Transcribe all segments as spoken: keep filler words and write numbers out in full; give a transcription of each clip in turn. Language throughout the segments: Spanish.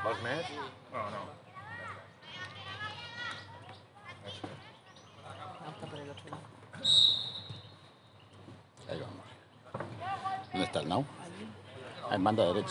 Vols més? No, no. Ahí vamos. ¿Dónde está el Nau? Ah, en banda derecha.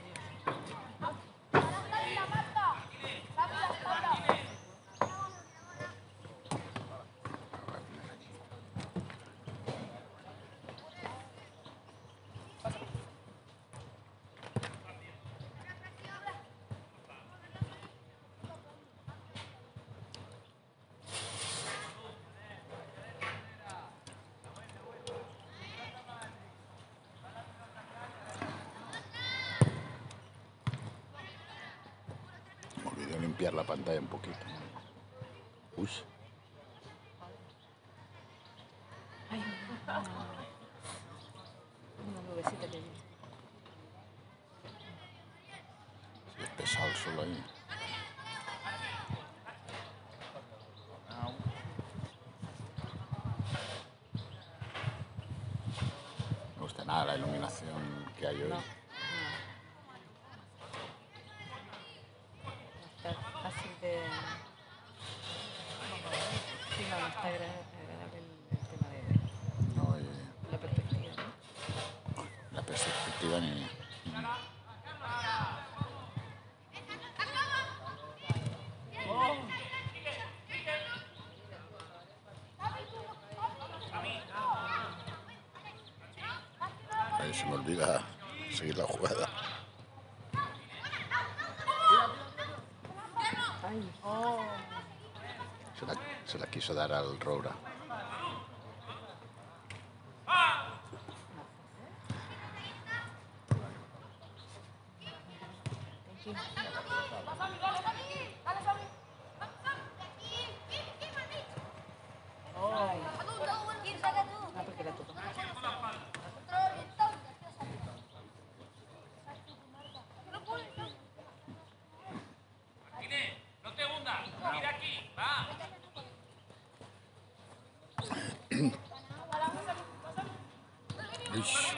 Me olvidé limpiar la pantalla un poquito. Uy. Ay, una nubecita que vi. Sí, es pesado el sol ahí. No me gusta nada la iluminación que hay hoy. No, no. Está fácil de... Sí, no, no está agra- agradable el, el tema de No, eh, la perspectiva, ¿no? la perspectiva ni... Ahí se me olvida seguir la jugada. Ay, oh. Se la, se la quiso dar al Roura. Thank you. Ay. Ah, porque la tocó. No te hundas. Mira aquí. Va. Uish.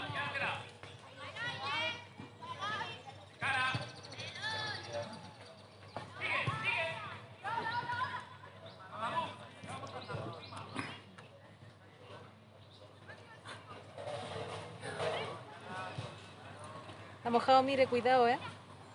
Está mojado, mire, cuidado, ¿eh?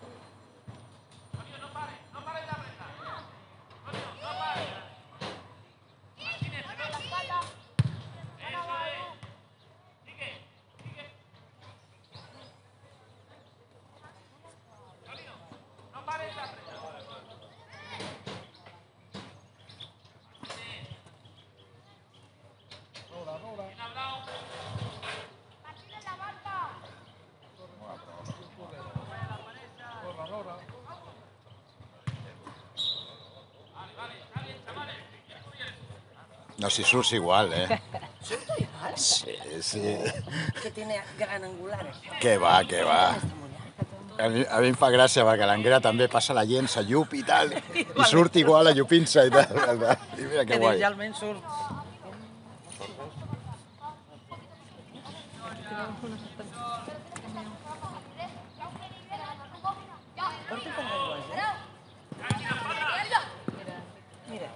No, si surts igual, eh? ¿Surto igual? Sí, sí. Que tiene gran angulares. Que va, que va. A mi, a mi em fa gràcia perquè a l'Anguera també passa la gent, s'allup i tal, i surt igual allupint-se i tal. I mira que Que guai. realment surt. Porta com aigües, eh? Mira,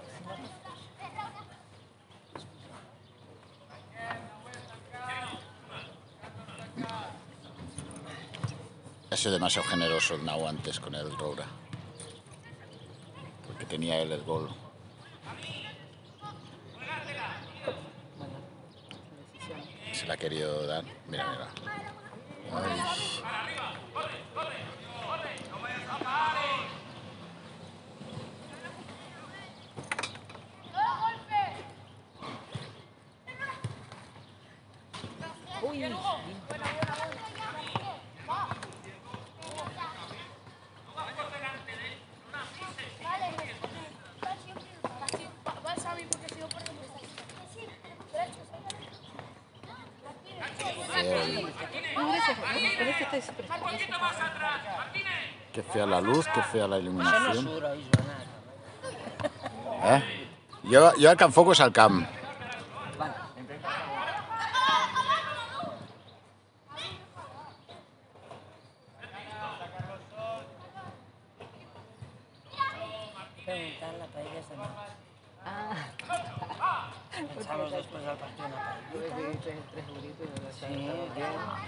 Ha sido demasiado generoso el Nau antes con el Roura. Porque tenía él el gol. Se la ha querido dar. Mira, mira. Ay. Uy, El- no, gracias. Con este estoy súper. Qué fea la luz, qué fea la això no iluminación. surt, oi, Joanat? Eh? Jo, jo el que enfoco és el camp. preguntar, la paella es de març. Ah, Pensamos después del partido una pues paellita. dijiste tres euritos y no Sí, jo...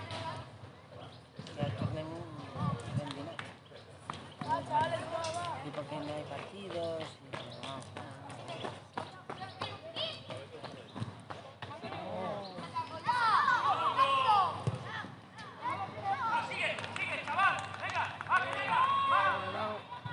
Ya tornem ben dinat. Y porque no hay partidos y... No. Sigue, sigue, chaval. Venga, va, venga, va.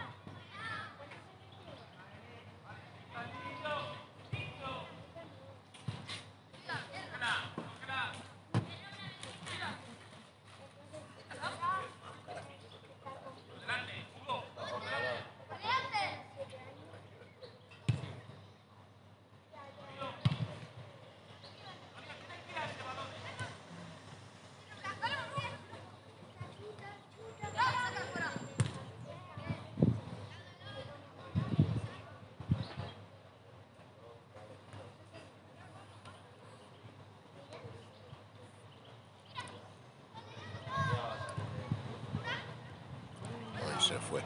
Hoy se fue.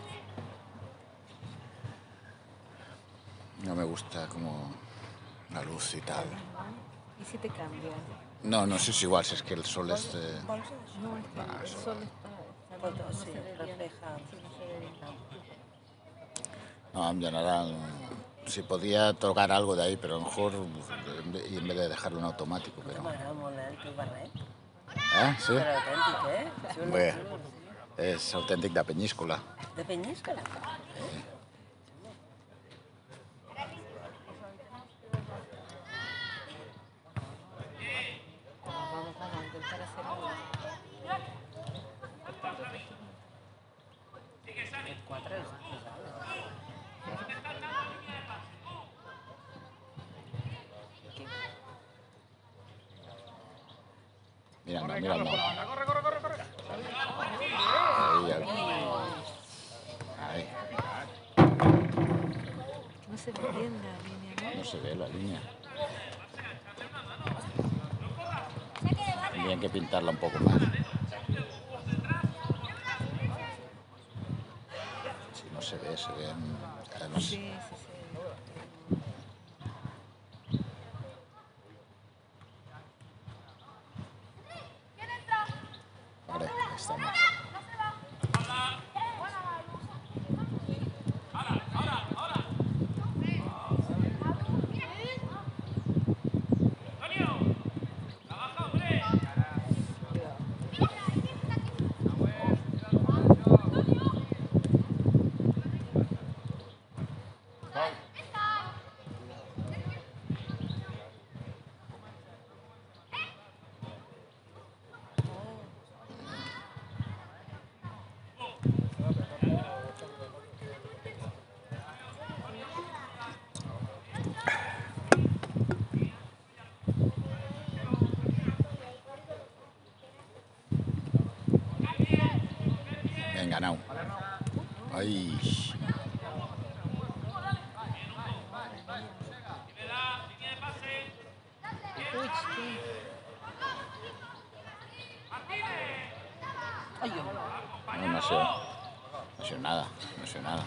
No me gusta como la luz y tal. ¿Y si te cambias? No, no sé si igual, si es que el sol es... eh, Vols això? No, es que Ah, el eso. sol está... está Foto, no, no sí, se ve bien. refleja. Sí, no se ve bien. No, en general, si podía tocar algo de ahí, pero a lo mejor en vez- y en vez de dejarlo en automático, Que pero... m'agrada molt, eh, el teu barret. ¿Eh? Sí. Però autèntic, eh? Xulo, Bé, xulo, sí. es auténtic de Peñíscola. De Penyíscola. Vamos, vamos, vamos a intentar hacer algo. Aquest quatre és pesat. Mirando, mirando. Corre, corre, corre, corre. Ahí, ahí. Ahí. No se ve bien la línea, No se ve la línea. Tendrían que pintarla un poco más. Si no se ve, se ve... en- eh, no ¿no? sé. Sí, sí, sí. Vale, ahí estamos. Antonio, trabaja, hombre. Venga, Nau. Ahí. Uy, sí. Ai, home. No, no sé. No sé nada. No sé nada.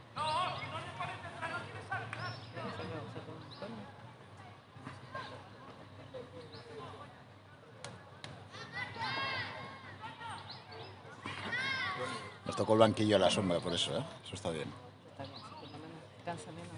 Nos tocó el banquillo a la sombra, por eso, ¿eh? Eso está bien. Está bien, sí, por lo menos cansa menos.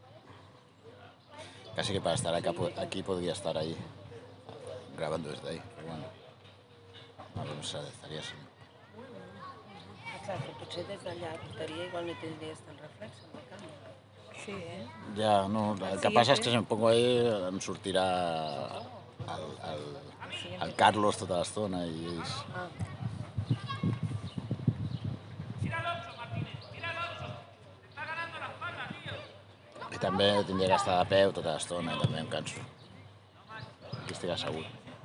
Casi que para estar acá, po- aquí podría estar ahí, grabando desde ahí. Pero bueno, no, no sé, estaría así. Clar, que potser des d'allà portaria igual no tindries tant reflex en la càmera. Sí, ¿eh? Ya, no, el que pasa es que si em pongo ahí em sortirà el, el, el Carlos tota l'estona i ells... Ah, Mira al ocho, Martínez. Mira al ocho. Te está ganando la espalda, tío. I també tindria que estar de peu tota l'estona i també em canso. Aquí estic assegut.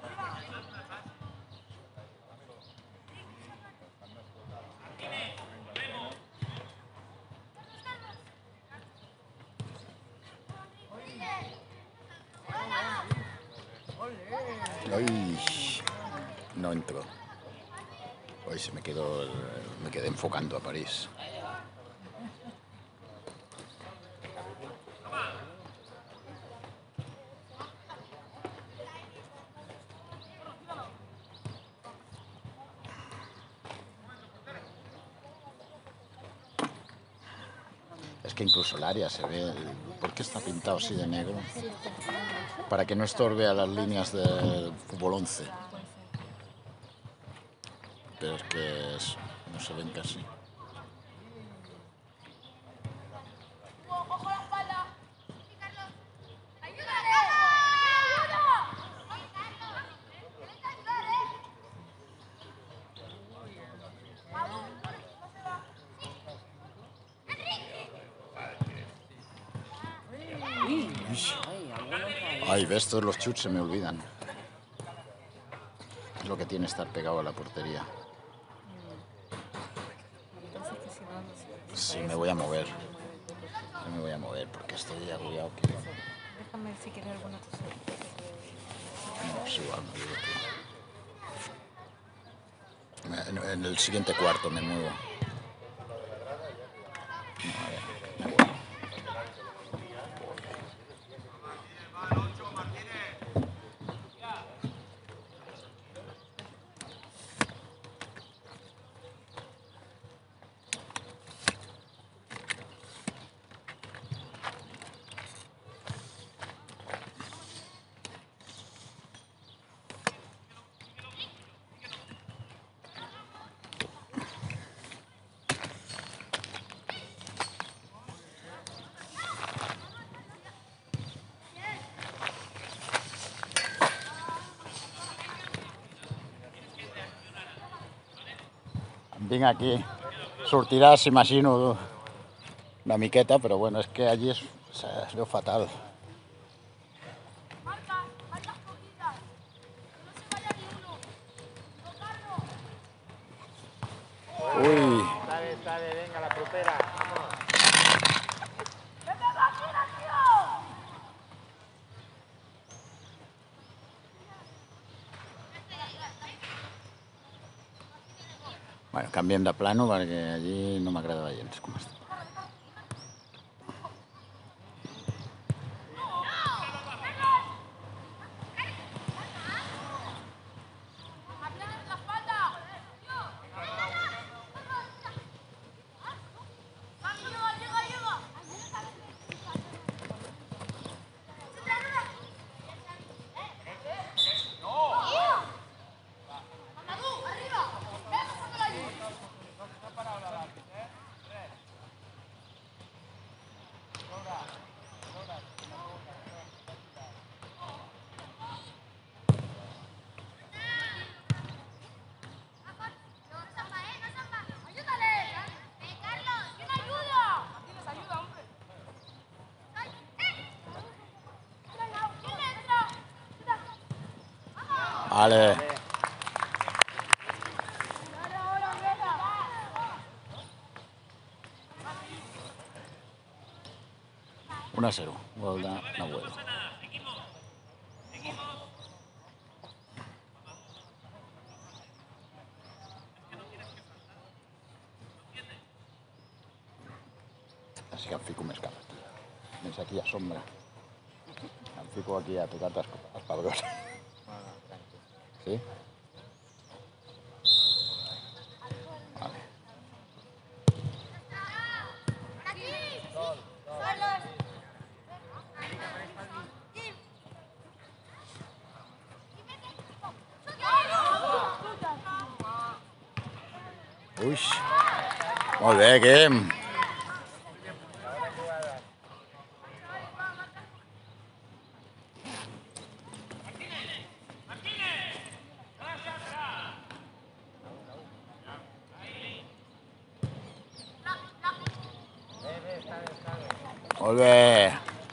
Ay, no entro. Hoy se me quedó, el- me quedé enfocando a París. Es que incluso el área se ve... ¿Por qué está pintado así de negro? Para que no estorbe a las líneas del fútbol once. Pero es que es- no se ven casi. Ay, ves, todos los chuts se me olvidan. Es lo que tiene estar pegado a la portería. Entonces que si no, no sé. Sí, me voy a mover. Sí, me voy a mover porque estoy agobiado. Que... Déjame ver si quieres alguna cosa. No, es igual, me digo que... Me- En, en el siguiente cuarto me muevo. No, a ver, me voy. Vinc aquí, sortiràs, imagino, una miqueta, però bueno, és que allí es, es veu fatal. Ui, Sale, sale, venga, la propera. Vamos. bueno, canviem de plano perquè allí no m'agradava gens com està. Vale. uno a cero, gol de Nahuel. Així que em fico més cap aquí. Més aquí a sombra. Em fico aquí a tocar els pebrons. ¿Sí? Vale. Uy, molt bé, Guim. Molt bé.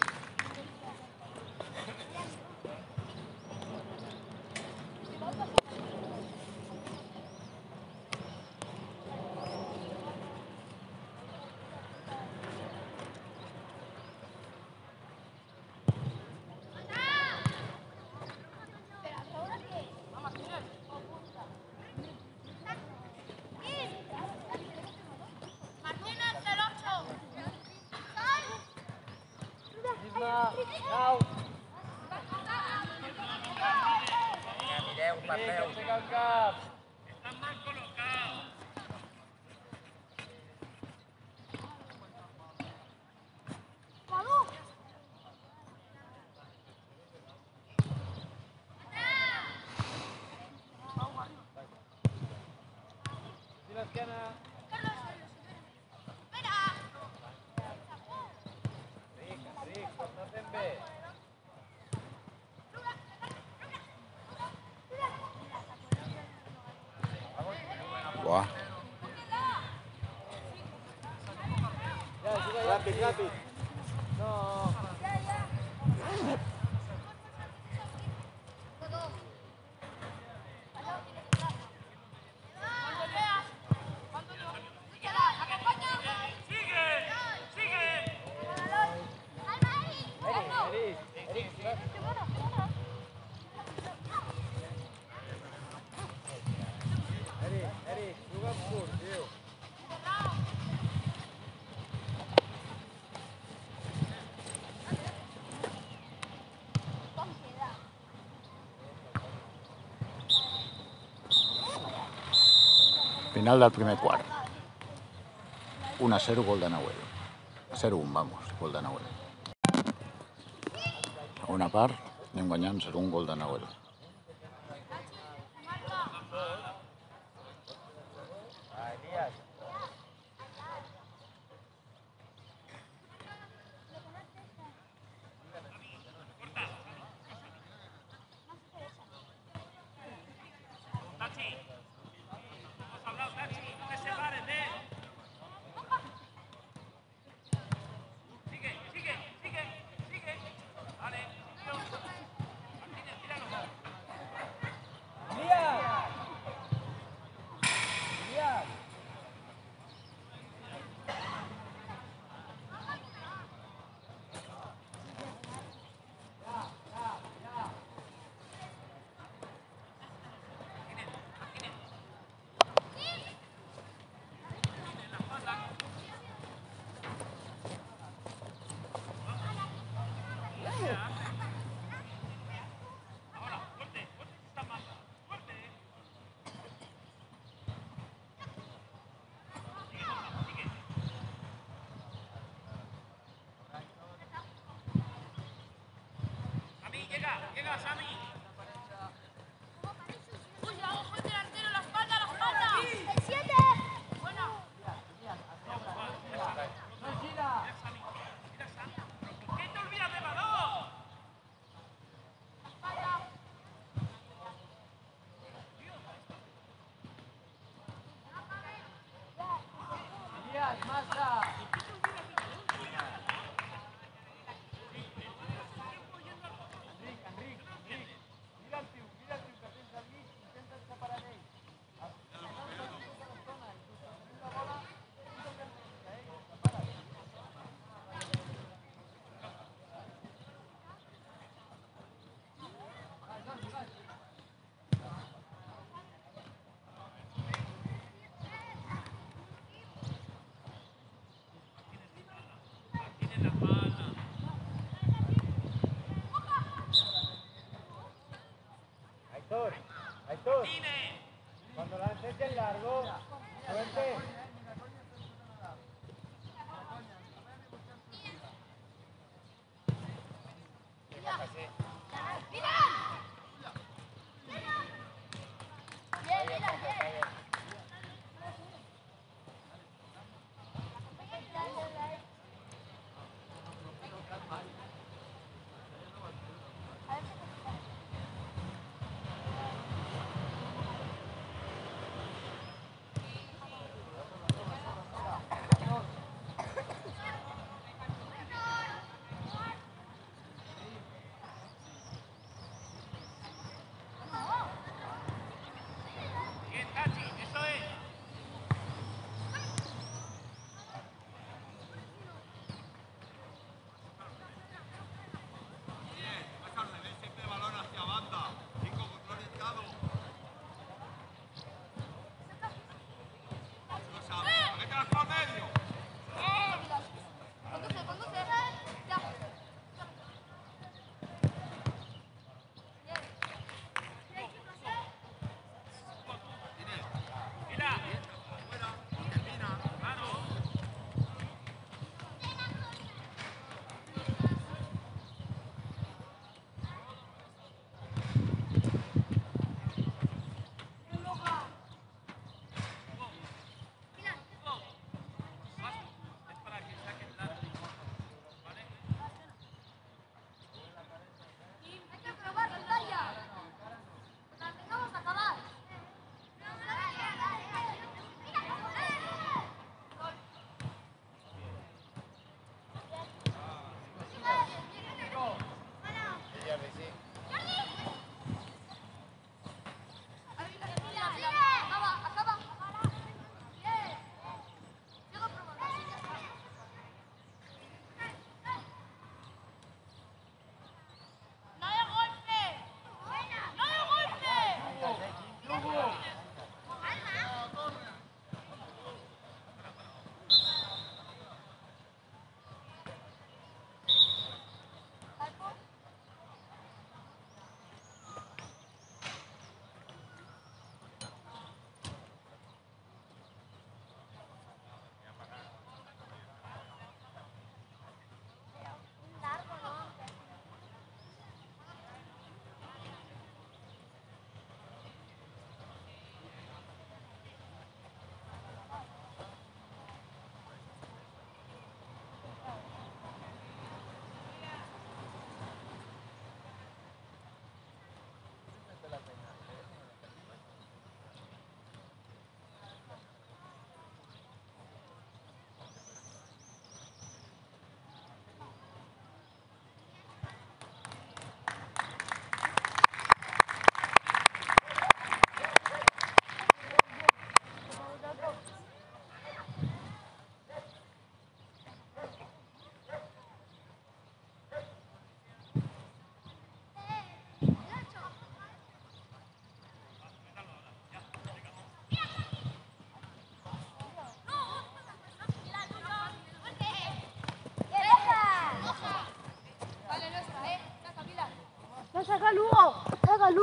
Au. Vinga, mireu, parleu. Aixeca el cap. Están mal colocados. Buah. Ràpid, ràpid. No. Final del primer quart. uno a cero, gol de Nahuel. cero un, vamos, gol de Nahuel. Segona part, anem guanyant zero un, gol de Nahuel. Llega, Sami. Uy, vamos, buen delantero, la espalda, la espalda. El siete. Bueno. Mira, Sami. Mira, Sami. ¿Por qué te olvidas de balón? La espalda. Elías, Massa. Aitor, Aitor, cuando lances el largo, suerte.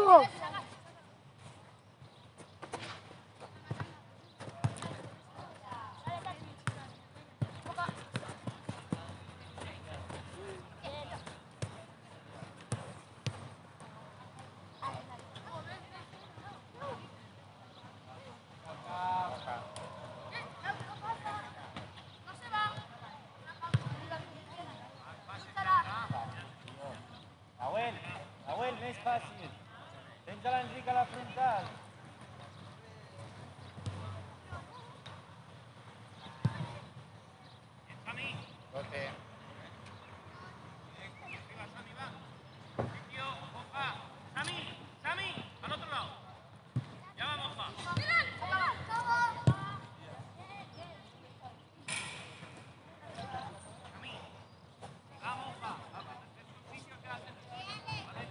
vamos! Nahuel, Nahuel, no es fácil. Tens a l'Enric a la frontal. Doce. Arriba, Sami, va. Sergio, Opa. Sami, Sami, al otro lado. Ya vamos, Opa. Sami. Vamos, Opa. El sitio que hacen. ¿Vale?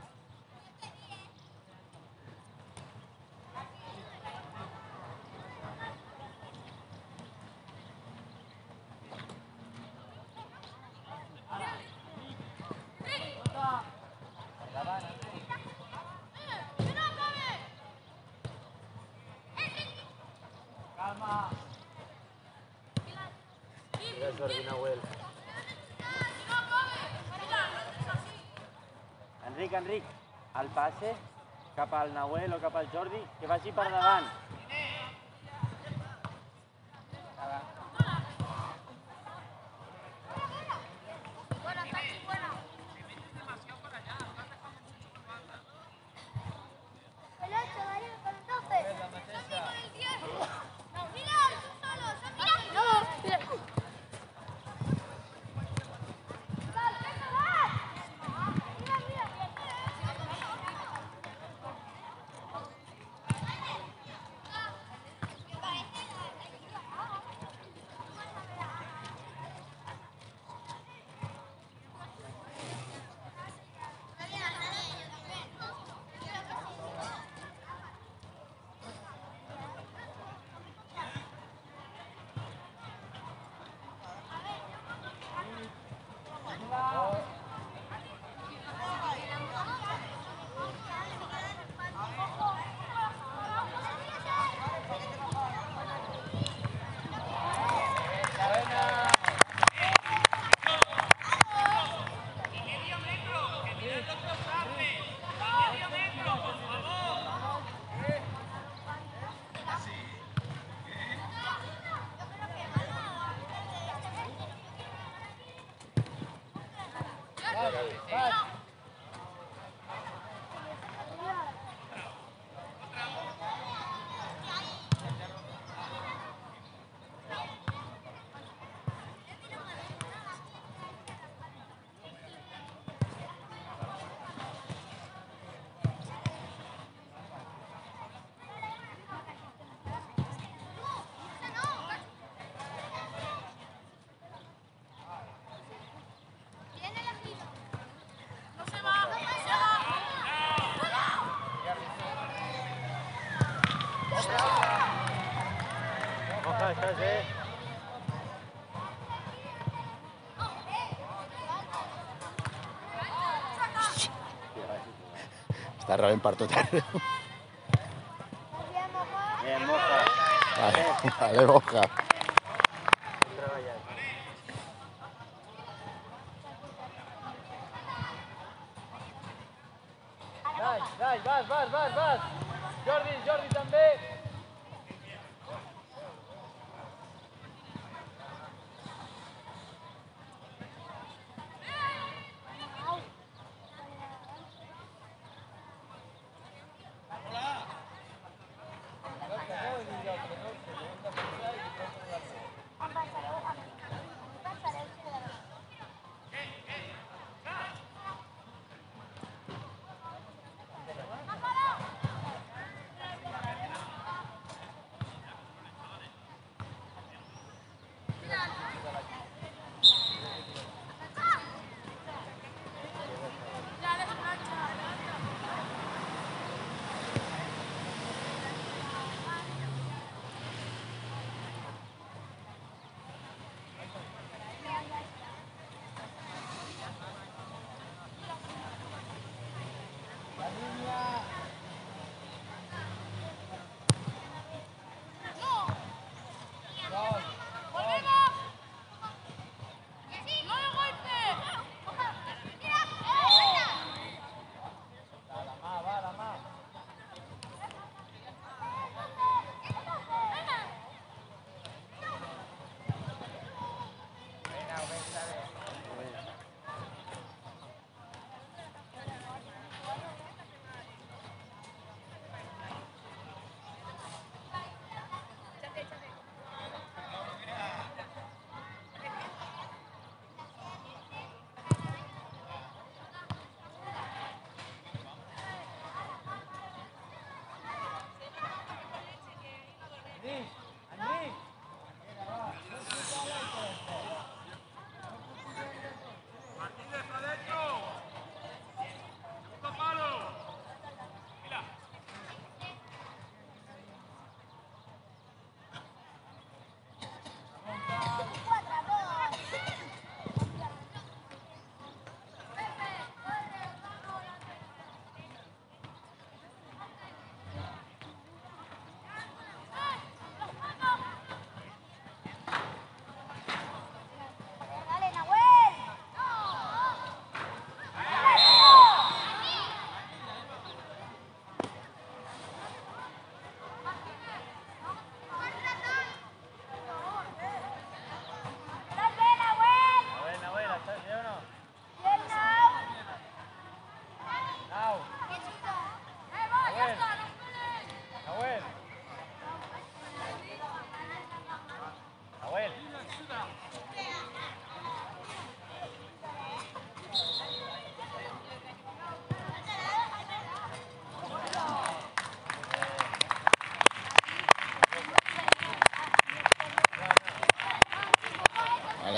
Calma. Mira Jordi, Nahuel. Enric, Enric, el passe cap al Nahuel o cap al Jordi, que vagi per davant. Medio metro, que mira el doctor Sape. Medio metro, por favor. Ojalá, estás, eh. Està rebent per tot arreu. Bien, moja. Vale, vale, Boja. Ben treballat. Dai, dai, vas, vas, vas, vas. Jordi, Jordi també.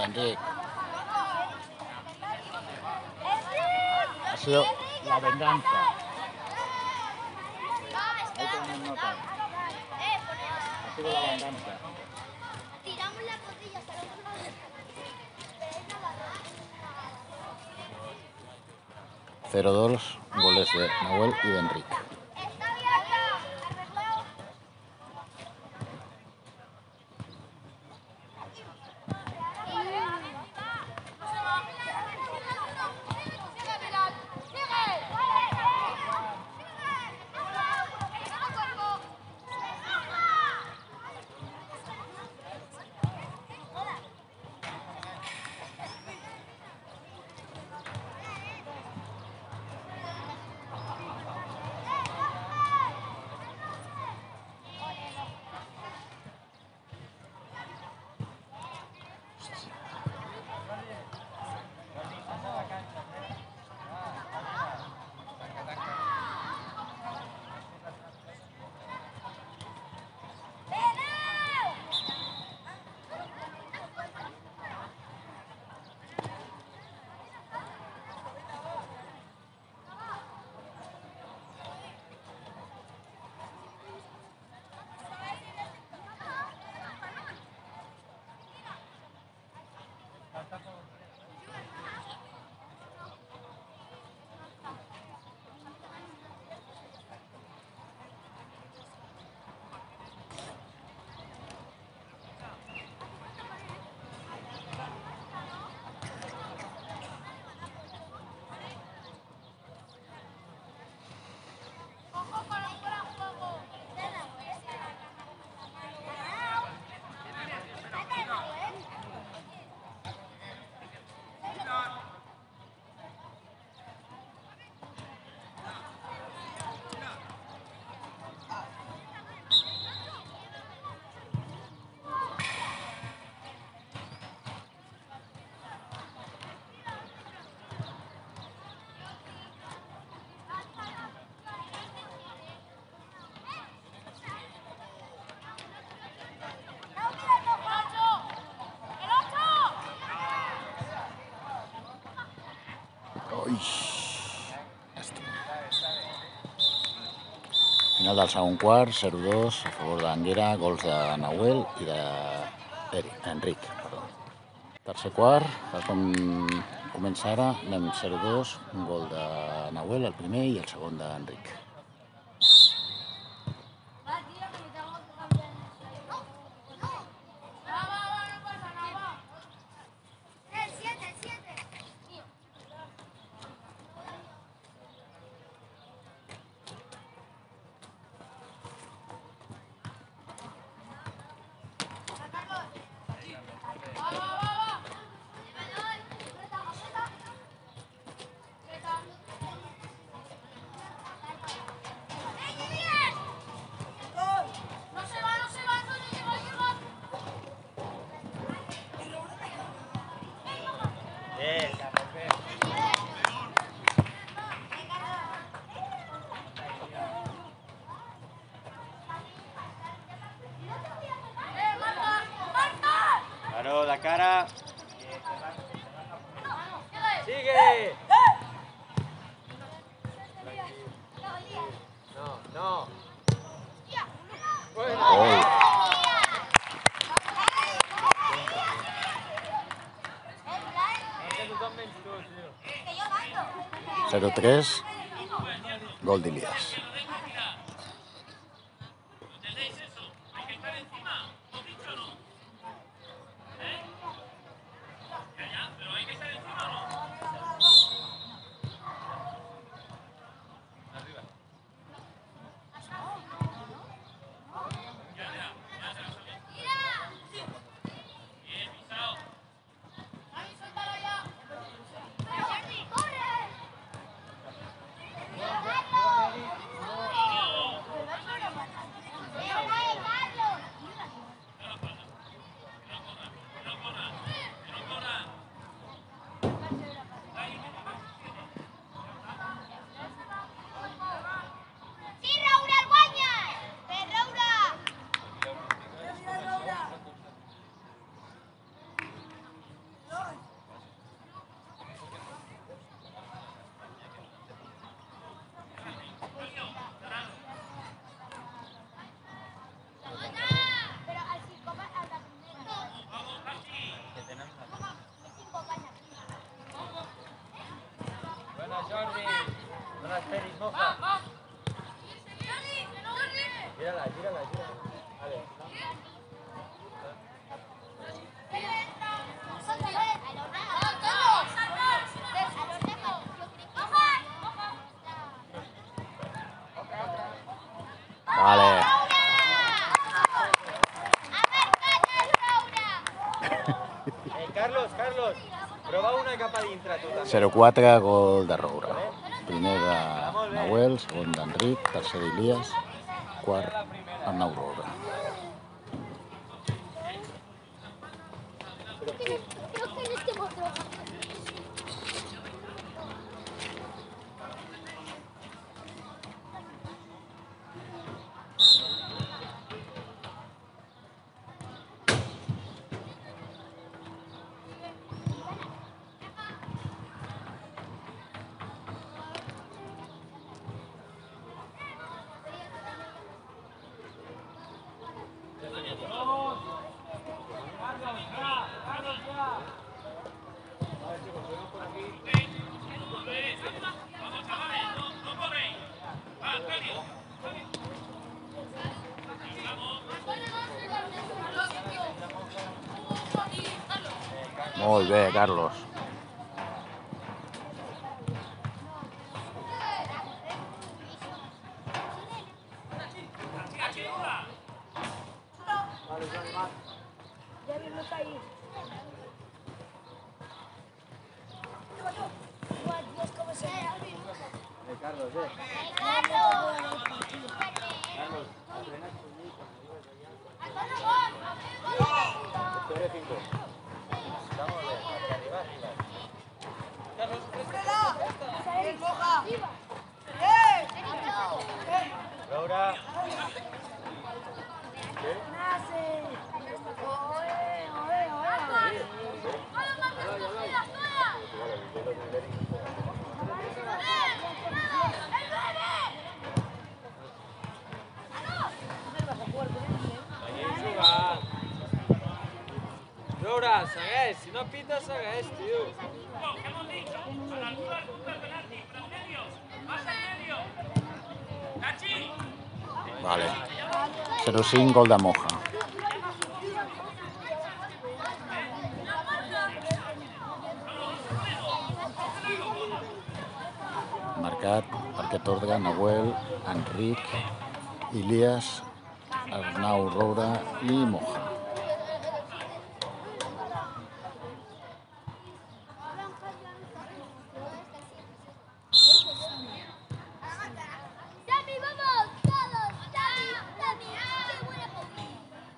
Enric. Ha sido la venganza. Ahí tenemos nota. Ha sido la venganza. Tiramos las botellas al otro lado. cero dos, goles de Nahuel y de Enric. Está abierto. Arreglado. Ui. Final del segon quart, zero dos a favor d'Anguera, gols de Nahuel i d'Enric. Tercer quart, tal com comença ara, anem zero dos, un gol de Nahuel, el primer, i el segon d'Enric. Claro, la cara. Sigue. No, no. Bueno. Gol. zero tres, gol d'Ilias. ¿Entendéis eso? Hay que estar encima. ¿Lo dicho o no? ¿Eh? Ya, ya, pero hay que estar encima o no. Arriba. Ya, ya, ya se lo sabía. Bien, pisado. ¡Corre! pa dintre, tu també. zero quatre, gol de Roura. Primer de Nahuel, segon d'Enric, tercer d'Ilias, quart Arnau Roura. Creo que en este motor. Molt bé, Carlos. Carlos, eh. Espere cinco. Vamos a ver, arriba, arriba. Carlos, Laura. Laura, segueix, si no pita, segueix, tio. Vale. zero cinc, gol de Moja. Marcat per aquest ordre Nahuel, Enric, Ilias, Arnau Roura i Moja. Dami, vamos, todos. Dami, Dami, qué buena posición.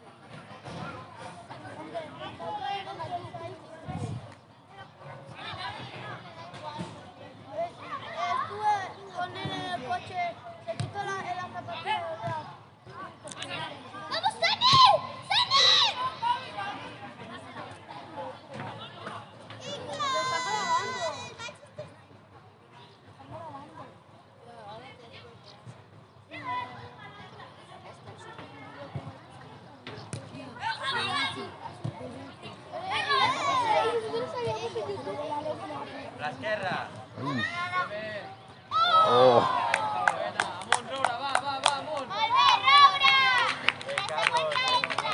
Estuve con él en el coche, se quitó la, la zapatilla, ¿verdad? ¡Vamos, Dani! ¡Dani! L'esquerra. Oh! Amunt, Laura, va, va, va, amunt. ¡Molt bé, Roura! Bé, ¡Esta Carlos. vuelta entra!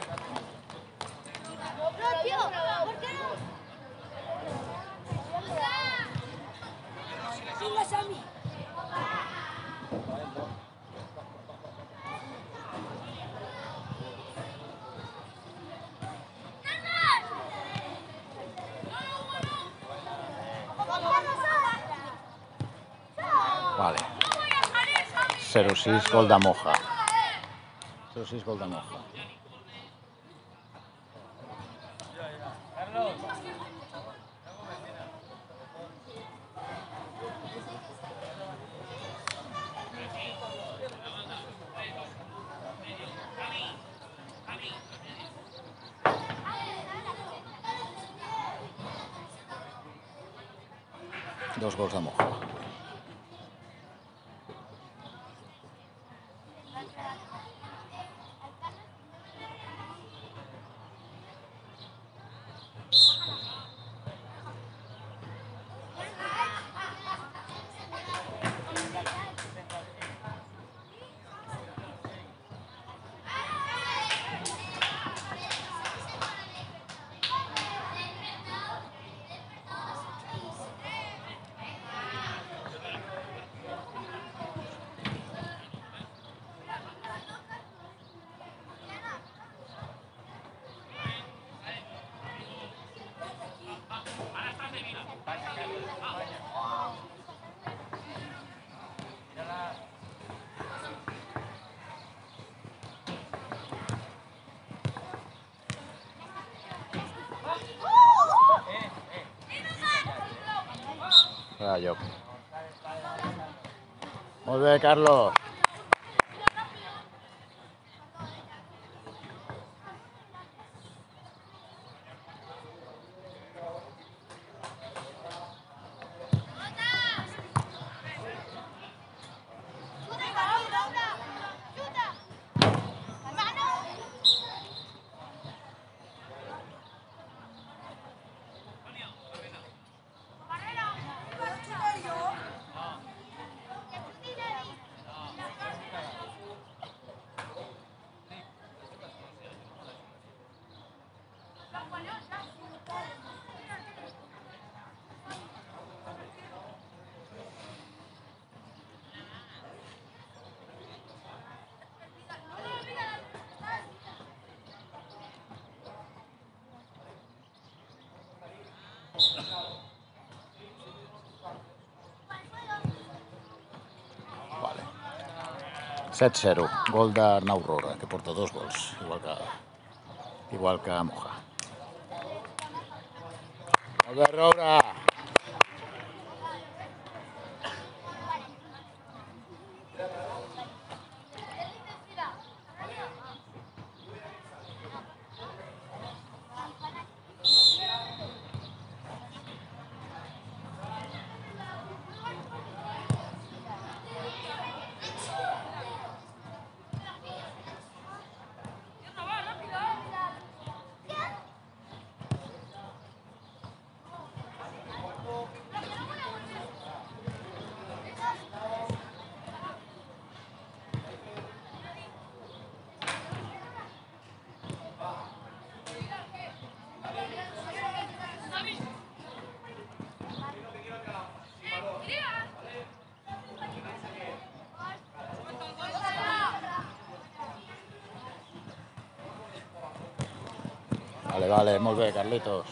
No, tío, ¿por qué no? Venga, Sammy. Vale. zero sis, gol de Moja. zero sis, gol de Moja. Carlos. Dos gols de Moja. a lloc. Molt bé, Carlos. set zero, gol d'Arnau Roura, que porta dos gols, igual que, igual que Moja. Molt bé, Roura! Vale, vale, molt bé, Carlitos.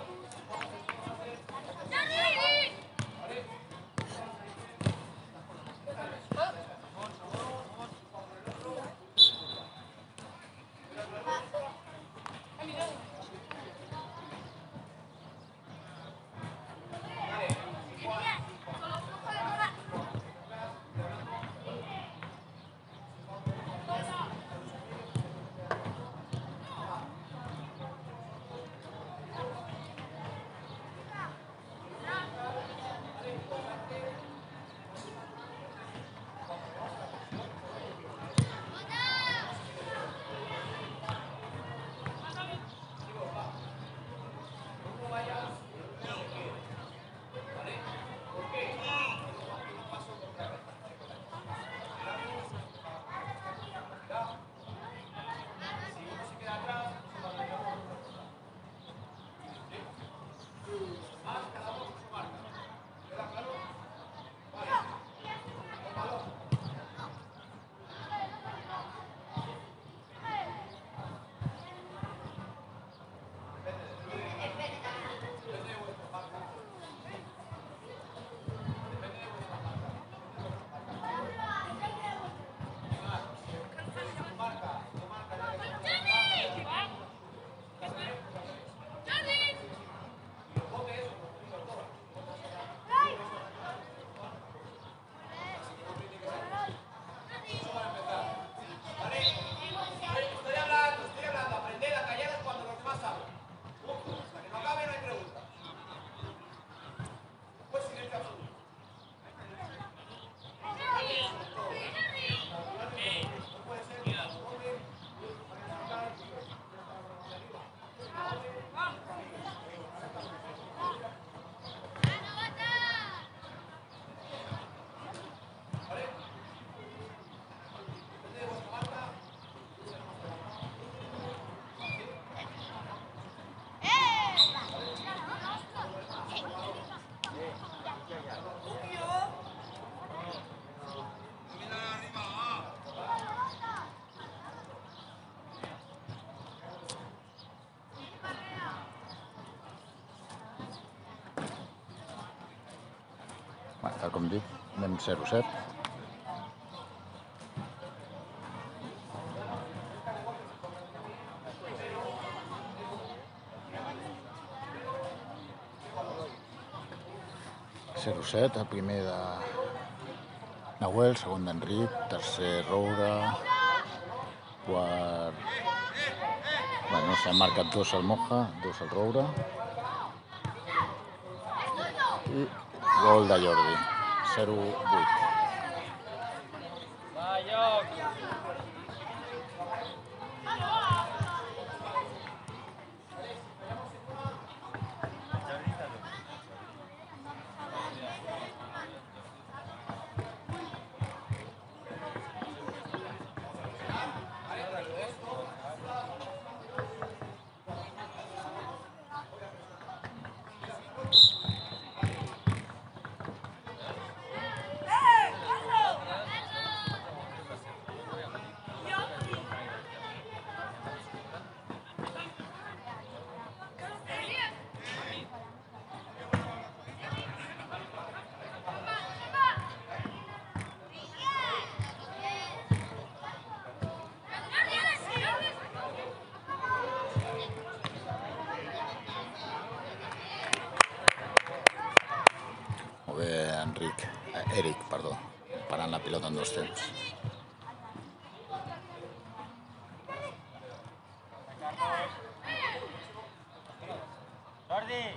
Tal com dic, anem zero set. zero set, el primer de Nahuel, segon d'Enric, tercer Roura, quart... Bueno, s'han marcat dos al Moja, dos al Roura. I gol de Jordi, zero vuit. Va, Lloc! Molt bé, Enric, eh, Eric, perdó, parant la pilota en dos temps. Jordi!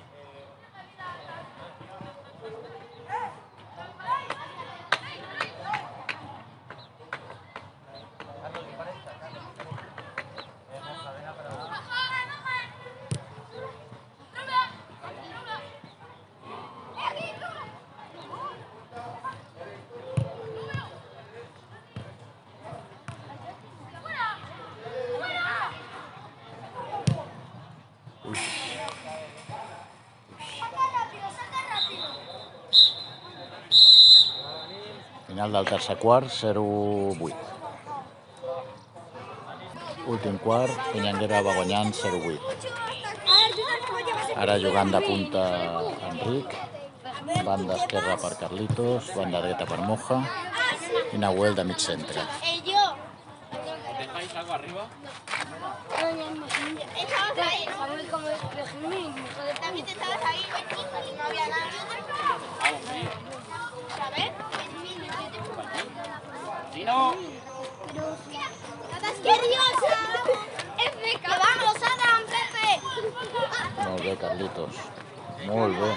Final del tercer quart, zero vuit. Últim quart, Pinyanguera va guanyant zero vuit. Ara jugant de punta Enric, banda esquerra per Carlitos, banda dreta per Moja i Nahuel de mig centre. Eh, yo. ¿Dejáis algo arriba? Estabas ahí, ¿no? También te estabas ahí, y no había nada. ¿Sabes? Si no, ¡Qué diosa! ¡Que vamos, Adam, Pepe! Molt bé, Carlitos. Molt bé.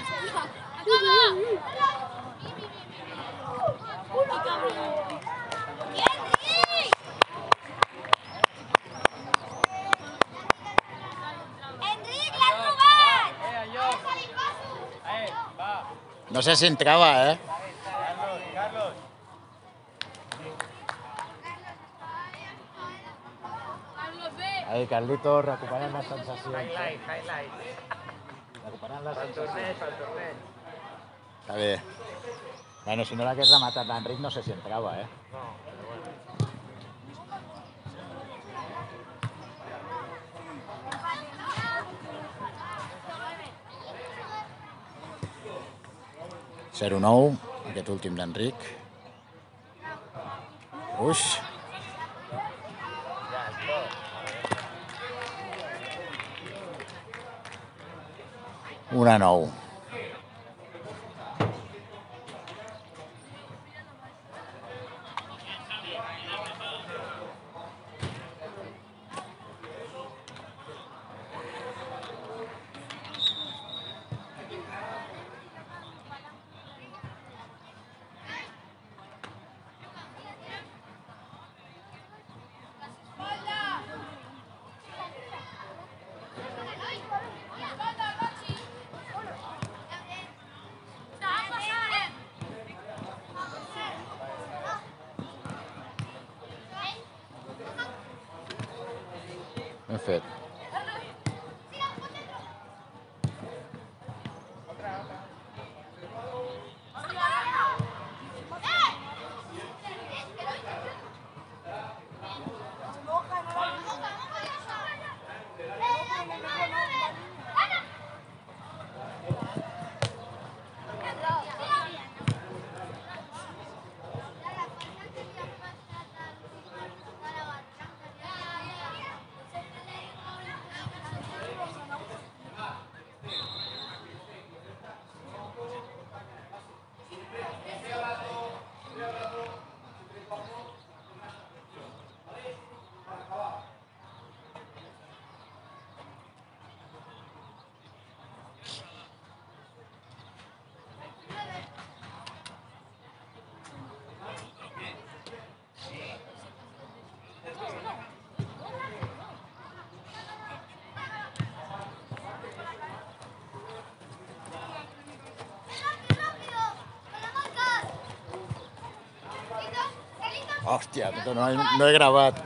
¡Enric, l'has robat! Eh, Lloc! Eh, va! No sé si entrava, eh? Carlos, Carlos! Ahí, Carlitos, recuperant les sensacions. Highlight, highlight. Recuperant les Pel sensacions. torneig, pel torneig. Està bé. Bueno, si no l'hagués rematat l'Enric, no sé si entrava, eh? No, però bueno. zero nou, aquest últim d'Enric. Uix! un a nou. Ben fet. Hòstia, no he, no he gravat.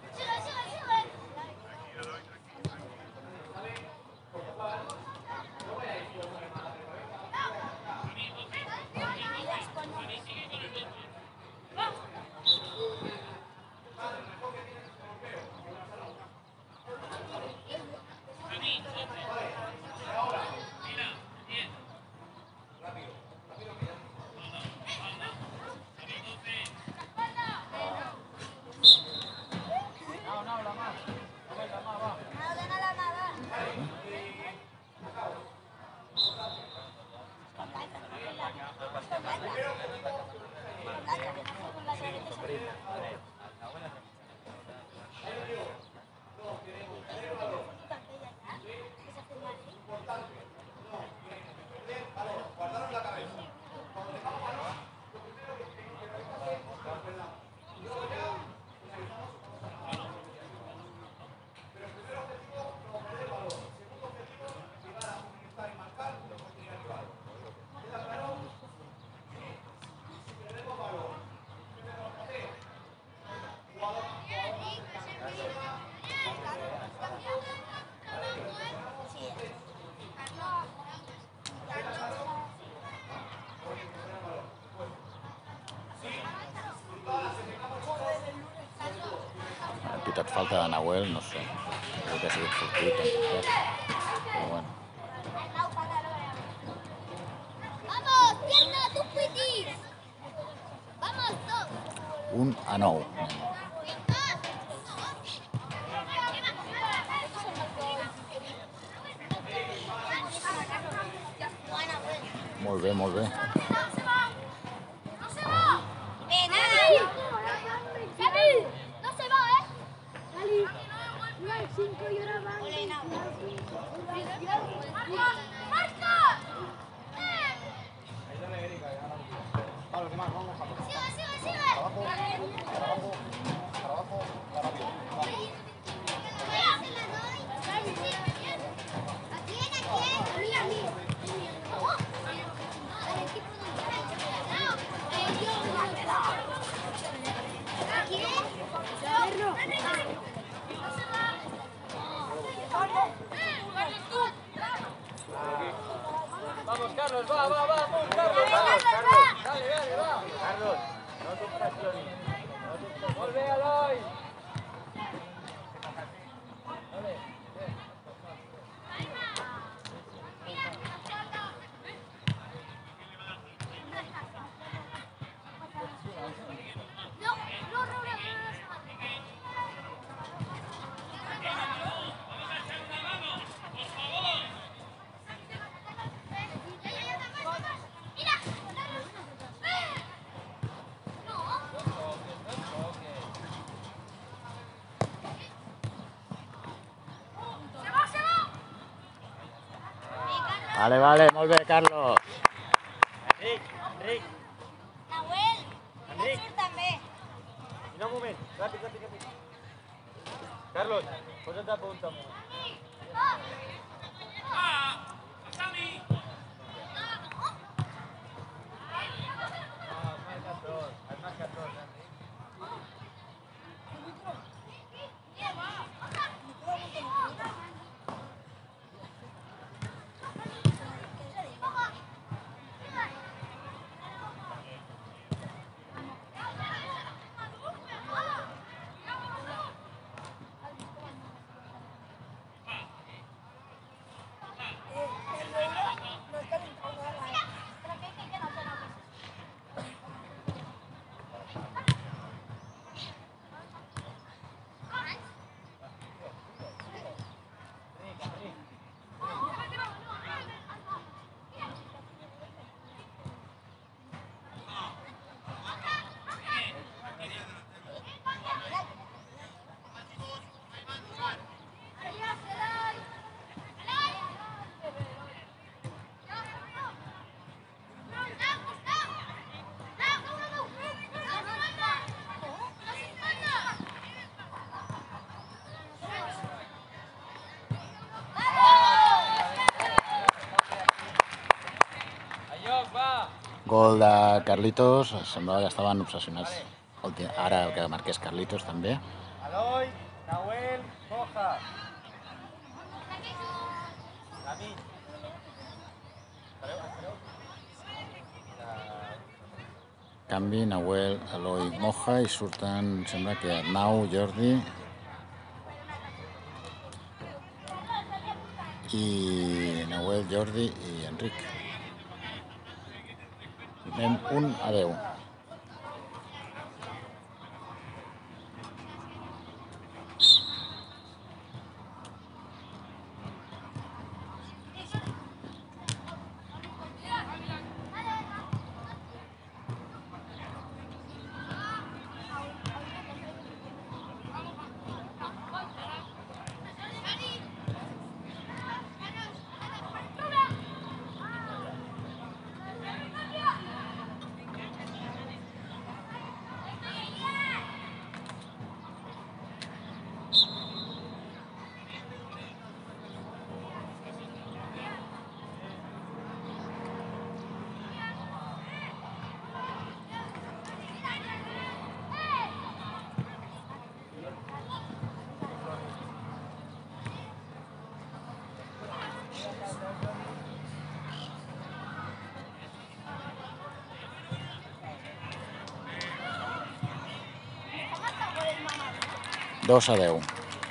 Ha pitat falta de Nahuel, no sé. Crec que ha sigut fortuit, en tot cas. Però bueno. Vamos, pierna, tú puedes. Vamos, dos. Un a nou. Molt bé, molt bé. No se va. Eh, nada. Xavi, no se va, eh. Dale. Iba el cinco y ahora va. Marcos, Marcos. Sigue, sigue, sigue. ¿A quién, a quién? A mí, a mí. Al equipo ¿a quién? Vamos, Carlos, va, va, va, vamos, Carlos, Carlos, Carlos. Dale, dale, va. Carlos, no te presiones. No te presiones. Molt bé, Eloi. No, no, no, no. Vale, vale, molt bé, Carlos. Enric, Enric, Nahuel, Enric. Nahuel també. Mira un moment, ràpid, ràpid, ràpid. Carlos, posa't a punt un moment. Ah, has marcat dos, has marcat dos, Enric. Gol de Carlitos, semblava que estaven obsessionats Ara el que marqués Carlitos també. Aloy, Nahuel, Moja. Camí. Espereu, espereu. Canvi, Nahuel, Eloi, Moja i surten, sembla que Arnau, Jordi i Nahuel, Jordi i Enric. Anem un a deu. dos a deu.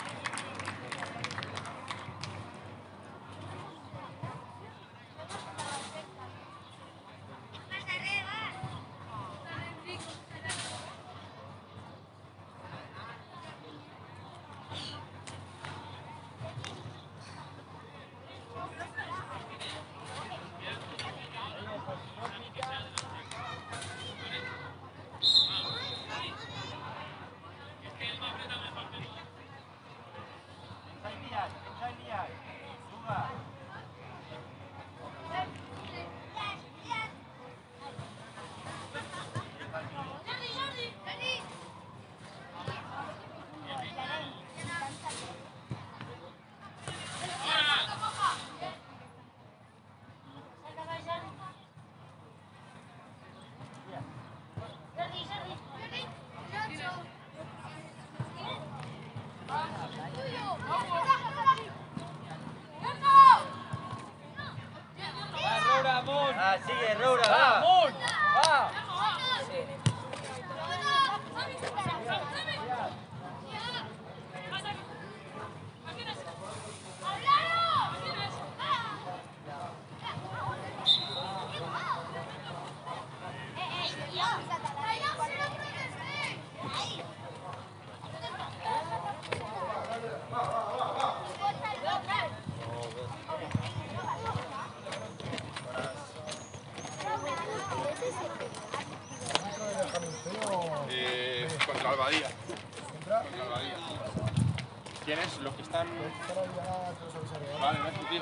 Ah, sigue, Roura, va. Va. Eh, contra Albadía. Contra Albadía. ¿Quiénes? Los que están... Vale, no es tu tío.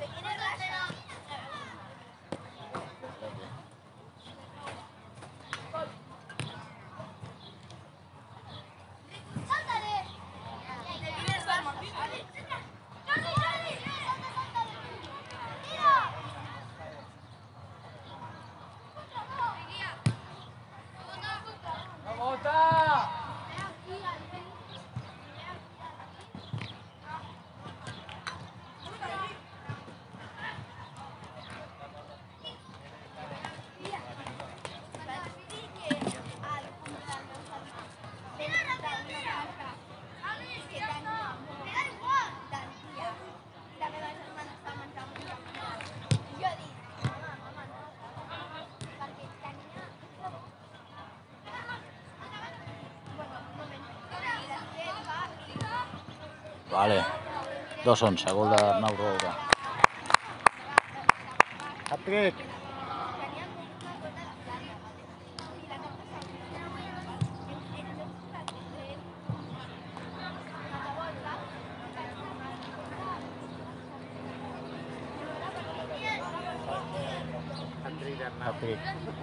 Vale, dos onze, gol d'Arnau Roura. Hat-trick! Hat-trick.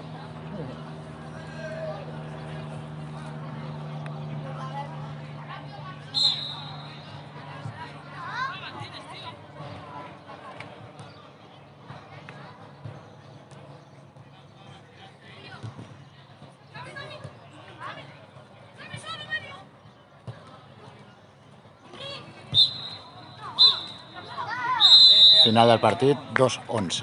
Final del partit, dos onze.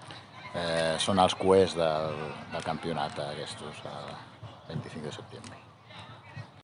Eh, són els coers del, del campionat aquests, el vint-i-cinc de setembre.